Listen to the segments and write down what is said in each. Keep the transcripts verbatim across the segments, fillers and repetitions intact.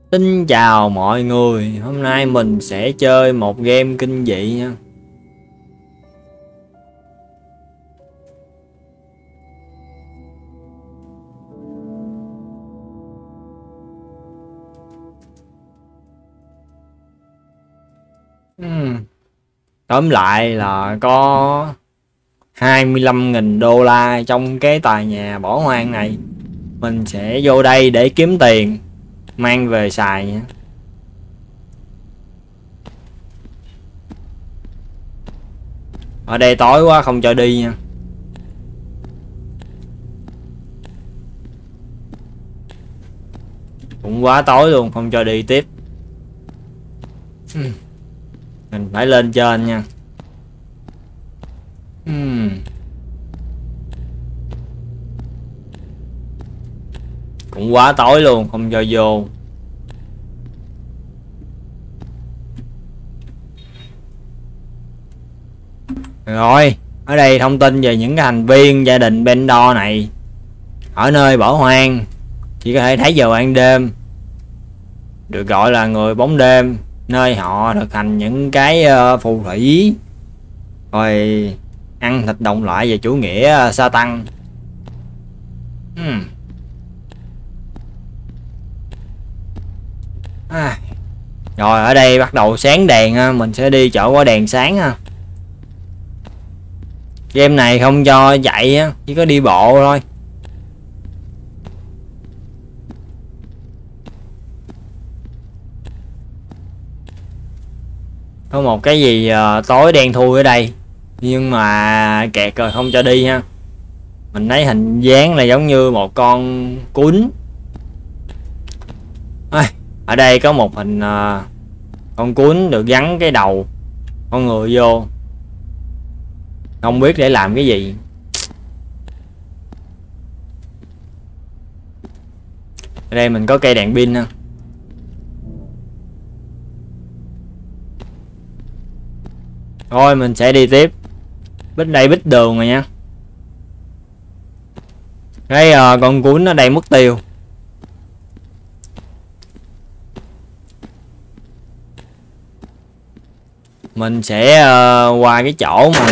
Xin chào mọi người, hôm nay mình sẽ chơi một game kinh dị nha. Uhm. Tóm lại là có hai mươi lăm nghìn đô la trong cái tòa nhà bỏ hoang này. Mình sẽ vô đây để kiếm tiền mang về xài nha. Ở đây tối quá không cho đi nha. Cũng quá tối luôn, không cho đi tiếp. Mình phải lên trên nha. uhm. Cũng quá tối luôn, không cho vô. Rồi, ở đây thông tin về những cái thành viên gia đình Bendor này ở nơi bỏ hoang, chỉ có thể thấy vào ban đêm, được gọi là người bóng đêm, nơi họ thực hành những cái uh, phù thủy, rồi ăn thịt đồng loại về chủ nghĩa uh, sa tăng. hmm. à. Rồi ở đây bắt đầu sáng đèn, mình sẽ đi chỗ có đèn sáng ha. Game này không cho chạy, chỉ có đi bộ thôi. Có một cái gì uh, tối đen thui ở đây, nhưng mà kẹt rồi không cho đi ha. Mình thấy hình dáng là giống như một con cún. À, ở đây có một hình uh, con cún được gắn cái đầu con người vô, không biết để làm cái gì. Ở đây mình có cây đèn pin ha. Thôi mình sẽ đi tiếp. Bích đây bích đường rồi nha. Cái uh, con cuốn ở đây mất tiêu. Mình sẽ uh, qua cái chỗ mà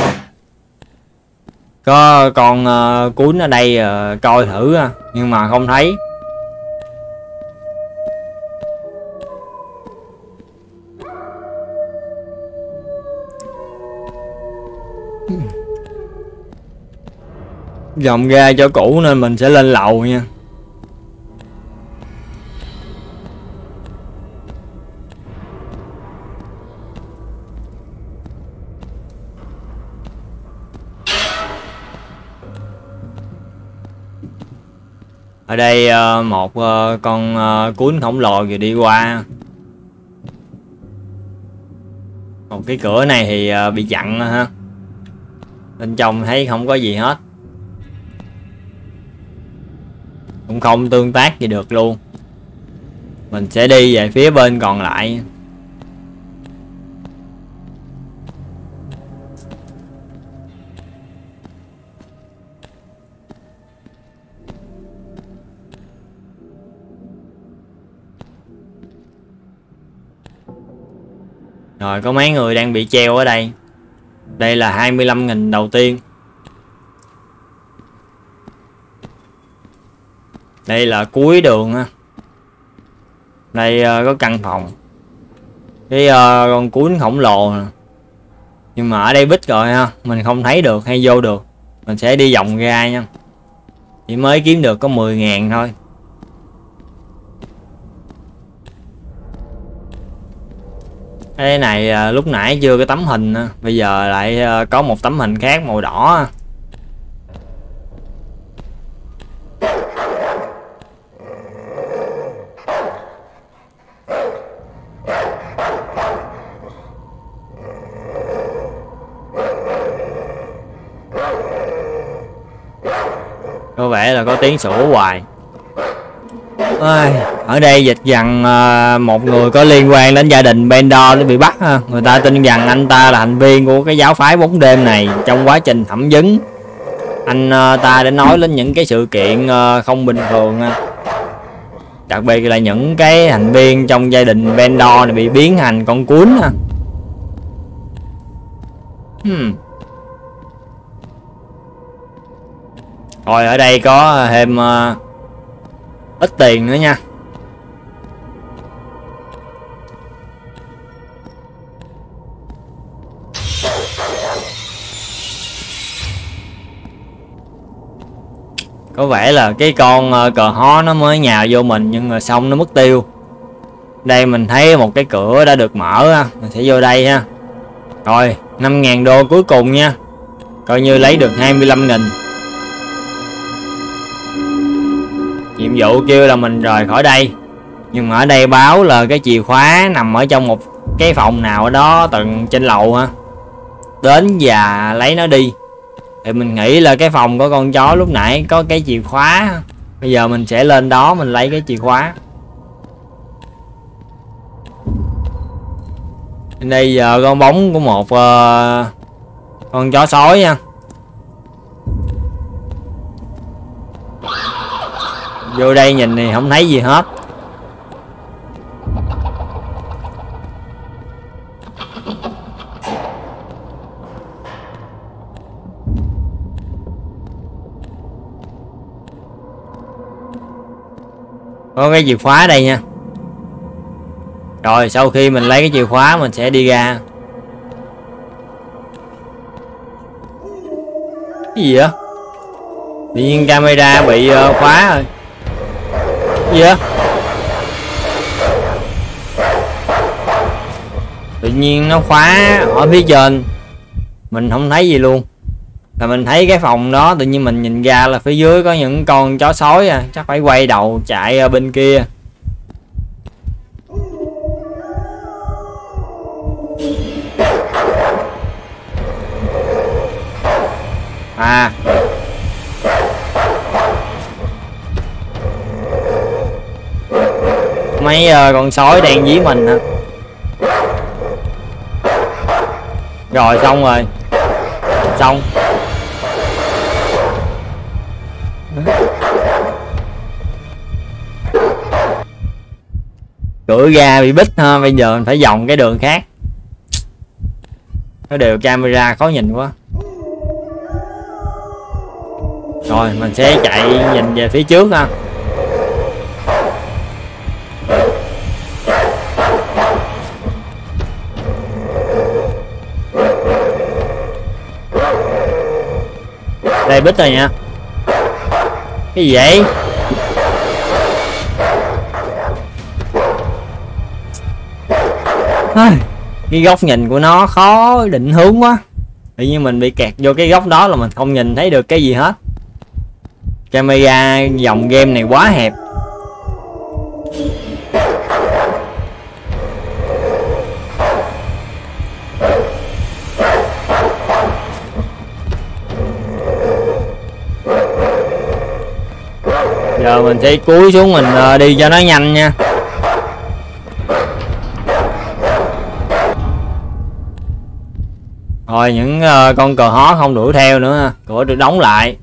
có con uh, cuốn ở đây uh, coi thử, nhưng mà không thấy. Vòng ra chỗ cũ nên mình sẽ lên lầu nha. Ở đây uh, một uh, con uh, cuốn khổng lồ vừa đi qua. Một cái cửa này thì uh, bị chặn ha. Bên trong thấy không có gì hết, cũng không tương tác gì được luôn. Mình sẽ đi về phía bên còn lại. Rồi có mấy người đang bị treo ở đây. Đây là hai mươi lăm nghìn đầu tiên. Đây là cuối đường ha. Đây uh, có căn phòng. Cái uh, con cuốn khổng lồ nè. Nhưng mà ở đây bích rồi ha, mình không thấy được hay vô được. Mình sẽ đi vòng ra nha. Chỉ mới kiếm được có mười ngàn thôi. Cái này uh, lúc nãy chưa có tấm hình, bây giờ lại uh, có một tấm hình khác màu đỏ. Có vẻ là có tiếng sủa hoài. Ôi, ở đây dịch rằng uh, một người có liên quan đến gia đình Bendor nó bị bắt ha. Người ta tin rằng anh ta là thành viên của cái giáo phái bóng đêm này. Trong quá trình thẩm vấn, anh uh, ta đã nói lên những cái sự kiện uh, không bình thường. Đặc biệt là những cái thành viên trong gia đình Vendor này bị biến thành con cuốn ha. Hmm. Rồi ở đây có thêm uh, ít tiền nữa nha. Có vẻ là cái con uh, cờ hó nó mới nhào vô mình nhưng mà xong nó mất tiêu. Đây mình thấy một cái cửa đã được mở ha. Mình sẽ vô đây ha. Rồi năm ngàn đô cuối cùng nha. Coi như lấy được hai mươi lăm nghìn. Nhiệm vụ kêu là mình rời khỏi đây. Nhưng mà ở đây báo là cái chìa khóa nằm ở trong một cái phòng nào đó tầng trên lầu ha. Đến và lấy nó đi. Thì mình nghĩ là cái phòng của con chó lúc nãy có cái chìa khóa. Bây giờ mình sẽ lên đó mình lấy cái chìa khóa. Đây giờ con bóng của một uh, con chó sói nha. Vô đây nhìn thì không thấy gì hết. Có cái chìa khóa đây nha. Rồi sau khi mình lấy cái chìa khóa mình sẽ đi ra. Cái gì vậy? Tự nhiên camera bị uh, khóa rồi. Cái gì vậy? Tự nhiên nó khóa ở phía trên. Mình không thấy gì luôn. Là mình thấy cái phòng đó tự nhiên mình nhìn ra là phía dưới có những con chó sói à. Chắc phải quay đầu chạy ở bên kia. À mấy uh, con sói đang dí mình hả? Rồi xong rồi. Xong. Cửa ra bị bít ha. Bây giờ mình phải vòng cái đường khác. Nó đều camera khó nhìn quá. Rồi mình sẽ chạy nhìn về phía trước ha. Đây bít rồi nha. Cái gì vậy? Cái góc nhìn của nó khó định hướng quá. Tự nhiên mình bị kẹt vô cái góc đó là mình không nhìn thấy được cái gì hết. Camera dòng game này quá hẹp. Giờ mình sẽ cúi xuống mình đi cho nó nhanh nha. Rồi những uh, con cờ hó không đuổi theo nữa. Cửa được đóng lại.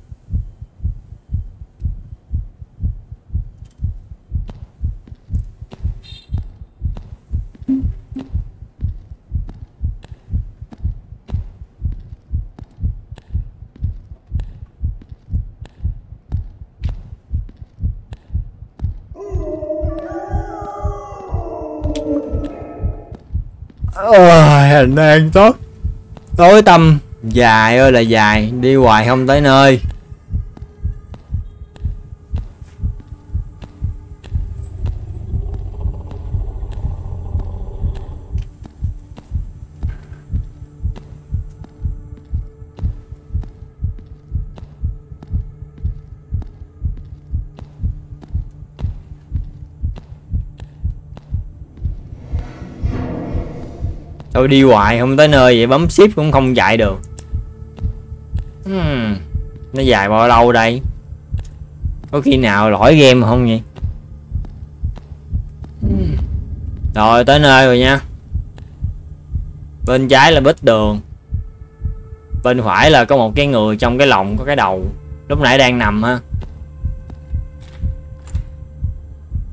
Ôi hành đang tốt. Tối tăm dài ơi là dài, đi hoài không tới nơi. Thôi đi hoài không tới nơi vậy, bấm shift cũng không chạy được. hmm. Nó dài bao lâu đây? Có khi nào lỗi game không vậy? hmm. Rồi tới nơi rồi nha. Bên trái là bích đường. Bên phải là có một cái người trong cái lồng có cái đầu. Lúc nãy đang nằm ha.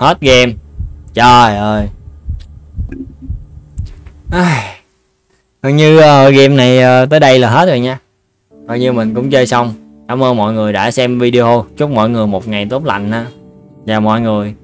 Hết game. Trời ơi. À, hình như uh, game này uh, tới đây là hết rồi nha. Coi như mình cũng chơi xong. Cảm ơn mọi người đã xem video. Chúc mọi người một ngày tốt lành ha. Chào mọi người.